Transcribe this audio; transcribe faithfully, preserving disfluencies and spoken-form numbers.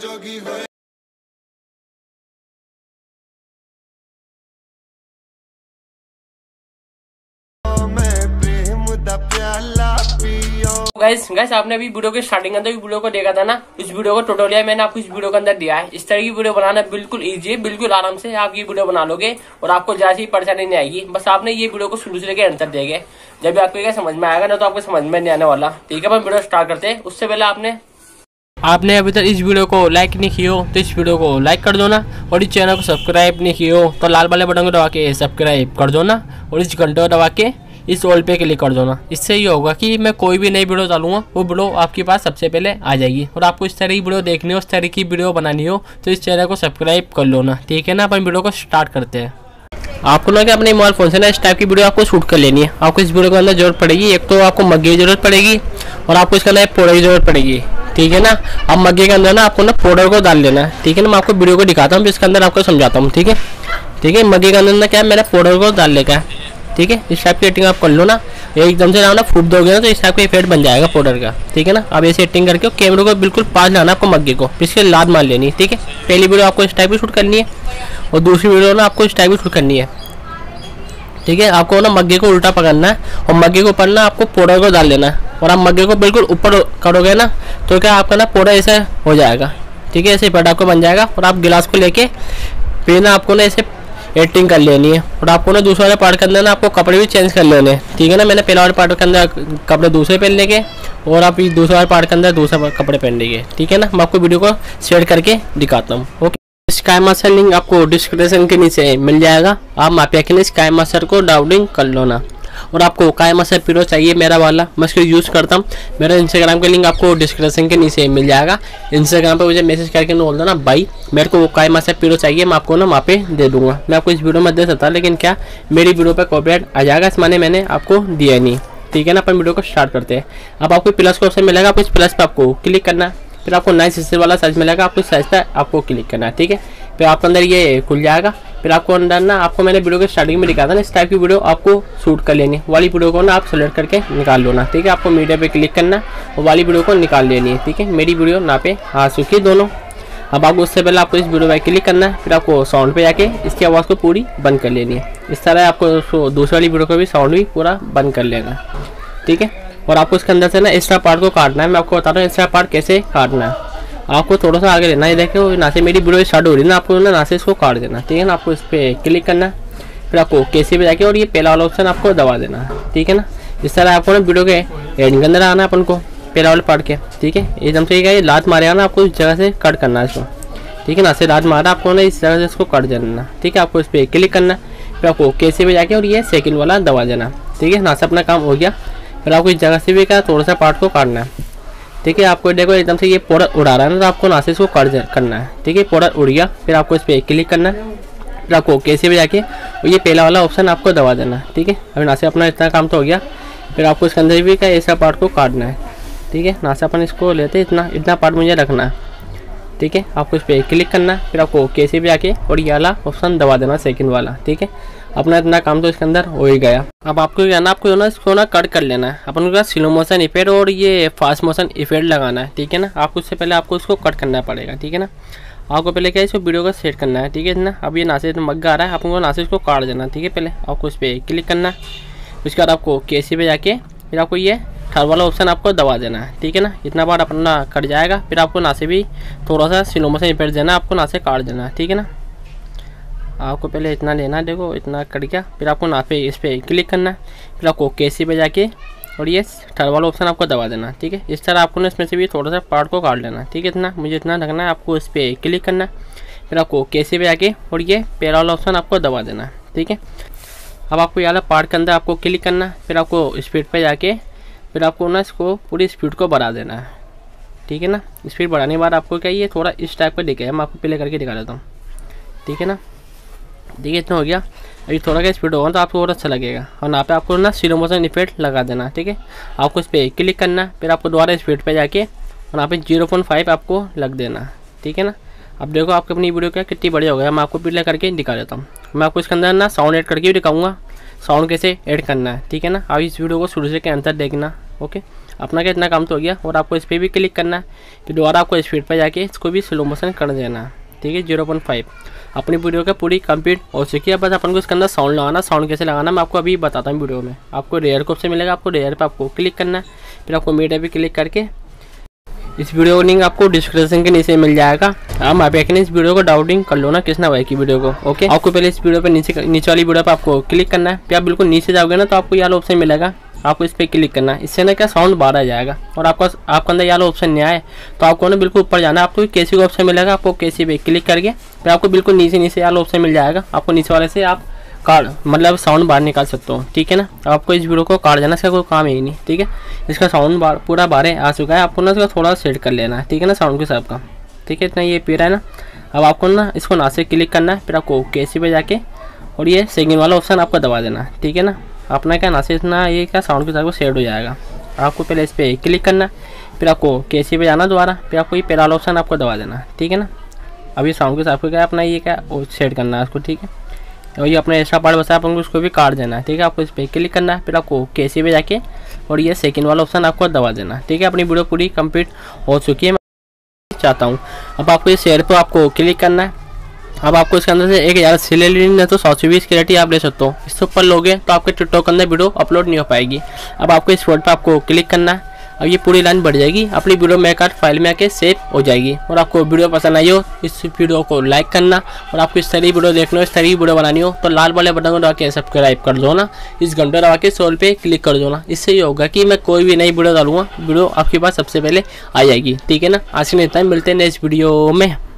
जोगी होए। Guys guys आपने अभी वीडियो के स्टार्टिंग के अंदर वीडियो को देखा था ना, इस वीडियो को ट्यूटोरियल मैंने आपको इस वीडियो के अंदर दिया है। इस तरह की वीडियो बनाना बिल्कुल इजी है, बिल्कुल आराम से आप ये वीडियो बना लोगे और आपको ज्यादा ही परेशानी नहीं आएगी। बस आपने ये वीडियो को शुरू से लेकर अंतर देंगे, जब आपको क्या समझ में आएगा ना तो आपको समझ में नहीं आने वाला। ठीक है, अपन वीडियो स्टार्ट करते हैं। उससे पहले आपने आपने अभी तक इस वीडियो को लाइक नहीं किया हो तो इस वीडियो को लाइक कर दो ना, और इस चैनल को सब्सक्राइब नहीं किया हो तो लाल वाले बटन को दबा के सब्सक्राइब कर दो ना, और इस घंटे को दबा के इस ऑल पे क्लिक कर दो ना। इससे ये होगा कि मैं कोई भी नई वीडियो डालूंगा वो वीडियो आपके पास सबसे पहले आ जाएगी। और आपको इस तरह की वीडियो देखनी हो, इस तरह की वीडियो बनानी हो तो इस चैनल को सब्सक्राइब कर लो ना। ठीक है ना, अपन वीडियो को स्टार्ट करते हैं। आपको ना कि अपने मोबाइल फोन से ना इस टाइप की वीडियो आपको शूट कर लेनी है। आपको इस वीडियो के अंदर जरूरत पड़ेगी, एक तो आपको मग्गे की जरूरत पड़ेगी और आपको इसके अंदर पाउडर की जरूरत पड़ेगी। ठीक है ना, अब मग्गे के अंदर ना आपको ना पाउडर को डाल लेना है। ठीक है ना, मैं आपको वीडियो को दिखाता हूँ, इसके अंदर आपको समझाता हूँ। ठीक है ठीक है, मग्गे के अंदर ना क्या है, मेरा पाउडर को डाल लेगा है। ठीक है, इस टाइप की एडिटिंग आप कर लो ना, एकदम से ना फूट दोगे ना तो इस टाइप का इफेक्ट बन जाएगा पाउडर का। ठीक है ना, अब ऐसे एडिटिंग करके कैमरे को बिल्कुल पास लाना आपको मग्गे को, इसके लाद मार लेनी है। ठीक है, पहली वीडियो आपको इस टाइप की शूट करनी है और दूसरी वीडियो ना आपको इस टाइप की शूट करनी है। ठीक है, आपको ना मग्गे को उल्टा पकड़ना है और मग्गे के ऊपर ना आपको पाउडर को डाल लेना है, और आप मग्गे को बिल्कुल ऊपर करोगे ना तो क्या आपका ना पाउडर ऐसा हो जाएगा। ठीक है, ऐसे इफेक्ट आपको बन जाएगा। और आप गिलास को लेके फिर ना आपको ना ऐसे एडिटिंग कर लेनी है। और आपको ना दूसरे वाले पार्ट के अंदर ना आपको कपड़े भी चेंज कर लेने हैं। ठीक है ना, मैंने पहले वाले पार्ट के अंदर कपड़े दूसरे पहनने के और आप दूसरे वाले पार्ट के अंदर दूसरा कपड़े पहनने के। ठीक है ना, मैं आपको वीडियो को शेयर करके दिखाता हूँ। ओके, स्काई मास्टर लिंक आपको डिस्क्रिप्शन के नीचे मिल जाएगा, आप वहाँ पे के स्काई मास्टर को डाउनलोड कर लो ना। और आपको काई मास्टर प्रो चाहिए मेरा वाला, मैं इसको यूज़ करता हूँ। मेरा इंस्टाग्राम का लिंक आपको डिस्क्रिप्शन के नीचे मिल जाएगा। इंस्टाग्राम पे मुझे मैसेज करके बोल दो ना भाई मेरे को काई मास्टर प्रो चाहिए, मैं आपको ना वहाँ पे दे दूंगा। मैं आपको इस वीडियो में दे सकता, लेकिन क्या मेरी वीडियो पे कॉपीराइट आ जाएगा, इस माने मैंने आपको दिया नहीं। ठीक है ना, अपन वीडियो को स्टार्ट करते हैं। अब आपको प्लस का ऑप्शन मिलेगा, आपको इस प्लस पे आपको क्लिक करना है, फिर आपको नाइन सिक्सटी वाला साइज मिलेगा, आपको साइज पे आपको क्लिक करना है। ठीक है, फिर आपके अंदर ये खुल जाएगा। फिर आपको अंदर ना आपको मैंने वीडियो के स्टार्टिंग में दिखाया था ना, इस टाइप की वीडियो आपको शूट कर लेनी है। वाली वीडियो को ना आप सेलेक्ट करके निकाल लो ना। ठीक है, आपको मीडिया पे क्लिक करना है और वाली वीडियो को निकाल लेनी है। ठीक है, मेरी वीडियो ना पे आ चुकी है दोनों। अब आपको उससे पहले आपको इस वीडियो पर क्लिक करना है, फिर आपको साउंड पे जाके इसकी आवाज़ को पूरी बंद कर लेनी है। इस तरह आपको दूसरी वाली वीडियो को भी साउंड भी पूरा बंद कर लेना। ठीक है, और आपको इसके अंदर से ना एक्स्ट्रा पार्ट को काटना है। मैं आपको बता रहा हूँ एक्स्ट्रा पार्ट कैसे काटना है। आपको थोड़ा सा आगे लेना है, देखो ना से मेरी वीडियो स्टार्ट हो रही है ना, आपको ना ना से इसको काट देना। ठीक है ना, आपको इस पर क्लिक करना है, फिर आपको कैसे पे जाके और ये पहला वाला ऑप्शन आपको दबा देना है। ठीक है ना, इस तरह आपको ना वीडियो के एंडिंग के अंदर आना है अपन को पहला वाले पार्ट के। ठीक है, एकदम से ये लात मारेगा ना, आपको इस जगह से कट करना है इसको। ठीक है ना, से लात मारा आपको ना इस जगह से इसको कट देना। ठीक है, आपको इस पर क्लिक करना है, फिर आपको कैसे पे जाके और ये सेकेंड वाला दबा देना। ठीक है ना, से अपना काम हो गया। फिर आपको इस जगह से भी क्या थोड़ा सा पार्ट को काटना है। ठीक है, आपको देखो एकदम से ये पाउडर उड़ा रहा है ना, तो आपको नासे इसको कट करना है। ठीक है, पाउडर उड़ गया, फिर आपको इस पर क्लिक करना है, फिर आपको कैसे भी जाके और ये पहला वाला ऑप्शन आपको दबा देना है। ठीक है, अभी नासे अपना इतना काम तो हो गया। फिर आपको इसके अंदर भी क्या ऐसा पार्ट को काटना है। ठीक है, नासे अपन इसको लेते इतना इतना पार्ट मुझे रखना है। ठीक है, आपको इस पर क्लिक करना है, फिर आपको कैसे भी आके और ये वाला ऑप्शन दबा देना सेकंड वाला। ठीक है, अपना इतना काम तो इसके अंदर हो ही गया। अब आपको क्या ना आपको ना इसको ना कट कर लेना है। अपन को स्लो मोशन इफेक्ट और ये फास्ट मोशन इफेक्ट लगाना है। ठीक है ना, आपको उससे पहले आपको इसको कट करना पड़ेगा। ठीक है ना, आपको पहले क्या इसको वीडियो को सेट करना है। ठीक है ना, अब ये नासे मग्गा आ रहा है, आपको नासे इसको काट देना। ठीक है, पहले आपको इस पर क्लिक करना है, उसके बाद आपको कैसे पे जाके फिर आपको ये थर्ड वाला ऑप्शन आपको दबा देना है। ठीक है ना, इतना बार अपना कट जाएगा। फिर आपको नासे भी थोड़ा सा स्लो मोशन इफेक्ट देना, आपको नासे काट देना है। ठीक है ना, आपको पहले इतना लेना है, देखो इतना कट गया। फिर आपको ना पे इस पर क्लिक करना है, फिर आपको कैसे पे जाके और ये थर्ड वाला ऑप्शन आपको दबा देना। ठीक है, इस तरह आपको ना इसमें से भी थोड़ा सा पार्ट को काट लेना। ठीक है, इतना मुझे इतना रखना है, आपको इस पर क्लिक करना है, फिर आपको कैसे पे जाके और ये पहला वाला ऑप्शन आपको दबा देना। ठीक है, अब आपको ये वाला पार्ट के अंदर आपको क्लिक करना है, फिर आपको स्पीड पे जाके फिर आपको ना इसको पूरी स्पीड को बढ़ा देना है। ठीक है ना, स्पीड बढ़ाने के बाद आपको क्या ये थोड़ा इस टाइप का दिखेगा, मैं आपको पहले करके दिखा देता हूँ। ठीक है ना, देखिए इतना हो गया। अभी थोड़ा का स्पीड होगा तो आपको और अच्छा लगेगा। और यहाँ पे आपको ना स्लो मोशन इफेक्ट लगा देना। ठीक है, आपको इस पर क्लिक करना, फिर आपको दोबारा स्पीड पे जाके और यहाँ पे जीरो पॉइंट फाइव आपको लग देना। ठीक है ना, अब देखो आपकी अपनी वीडियो क्या कितनी बढ़िया हो गया। मैं आपको पहले करके दिखा देता हूँ। मैं आपको इसके अंदर ना साउंड ऐड करके भी दिखाऊंगा, साउंड कैसे ऐड करना है। ठीक है ना, आप इस वीडियो को शुरू से के अंतर देखना। ओके। अपना क्या इतना काम तो हो गया। और आपको इस पर भी क्लिक करना है, फिर दोबारा आपको स्पीड पर जाके इसको भी स्लो मोशन कर देना है, ठीक है। जीरो पॉइंट फाइव अपनी वीडियो का पूरी कंप्लीट हो चुकी है। बस अपन को इसके अंदर साउंड लगाना, साउंड कैसे लगाना मैं आपको अभी बताता हूँ वीडियो में। आपको रेयर को ऑप्शन मिलेगा, आपको रेयर पे आपको क्लिक करना है, फिर आपको मीडिया पे क्लिक करके इस वीडियो को लिंक आपको डिस्क्रिप्शन के नीचे मिल जाएगा। हम आप इस वीडियो को डाउनलोडिंग कर लो ना कृष्णा भाई की वीडियो को, ओके। आपको पहले इस वीडियो पे नीचे नीचे वाली वीडियो पे आपको क्लिक करना है, फिर आप बिल्कुल नीचे जाओगे ना तो आपको ये वाला ऑप्शन मिलेगा, आपको इस पर क्लिक करना है। इससे ना क्या साउंड बाहर आ जाएगा। और आपका आपके अंदर ये वाला ऑप्शन नहीं आए तो आपको ना बिल्कुल ऊपर जाना है, आपको केसी का ऑप्शन मिलेगा, आपको केसी पे क्लिक करके फिर आपको बिल्कुल नीचे नीचे वाला ऑप्शन मिल जाएगा। आपको नीचे वाले से आप कार्ड मतलब साउंड बाहर निकाल सकते हो, ठीक है ना। आपको इस वीडियो को काट जाना, इसका कोई काम ही नहीं, ठीक है। इसका साउंड बार पूरा बाहर आ चुका है, आपको ना इसका थोड़ा सेट कर लेना है, ठीक है ना, साउंड के हिसाब का, ठीक है। इतना ये पी रहा है ना। अब आपको ना इसको ना से क्लिक करना है, फिर आपको केसी पे जाके और ये सेकंड वाला ऑप्शन आपको दबा देना है, ठीक है ना। अपना क्या ना से इतना ये क्या साउंड के हिसाब से सेट हो जाएगा। आपको पहले इस पर क्लिक करना है, फिर आपको केसी पे जाना दोबारा, फिर आपको ये पहला वाला ऑप्शन आपको दबा देना है, ठीक है ना। अभी साउंड के हिसाब से क्या अपना ये क्या सेट करना है उसको, ठीक है। और ये अपना एक्स्ट्रा पार्ट बचा अपन को उसको भी काट देना है, ठीक है। आपको इस पर क्लिक करना है, फिर आपको केसी पे जाके और ये सेकंड वाला ऑप्शन आपको दबा देना है, ठीक है। अपनी वीडियो पूरी कंप्लीट हो चुकी है, मैं चाहता हूँ। अब आपको ये शेयर पे आपको क्लिक करना है। अब आपको इसके अंदर से एक हज़ार सिलेंडर नहीं तो सौ चौबीस की रेटी आप ले सकते हो। इससे ऊपर लोगे तो आपके टिकटॉक के अंदर वीडियो अपलोड नहीं हो पाएगी। अब आपको इस फोल्डर पे आपको क्लिक करना है। अब ये पूरी लाइन बढ़ जाएगी, अपनी वीडियो मेकर फाइल में आके सेव हो जाएगी। और आपको वीडियो पसंद आई हो इस वीडियो को लाइक करना, और आपको इस तरह वीडियो देखना हो, इस तरह की वीडियो बनानी हो तो लाल वाले बटन को दबा के सब्सक्राइब कर दो ना, इस घंटे दबा के सोल पे क्लिक कर दो ना। इससे ये होगा कि मैं कोई भी नई वीडियो डालूंगा वीडियो आपके पास सबसे पहले आ जाएगी, ठीक है ना। आज के लिए इतना ही, मिलते हैं नेक्स्ट वीडियो में।